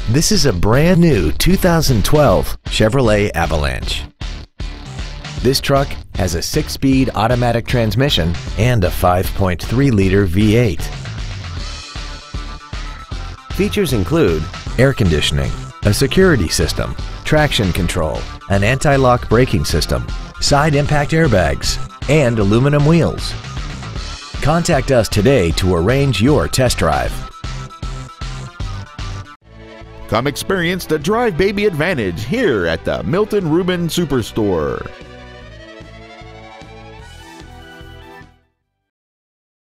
This is a brand new 2012 Chevrolet Avalanche. This truck has a 6-speed automatic transmission and a 5.3-liter V8. Features include air conditioning, a security system, traction control, an anti-lock braking system, side impact airbags, and aluminum wheels. Contact us today to arrange your test drive. Come experience the Drive Baby advantage here at the Milton Ruben Superstore.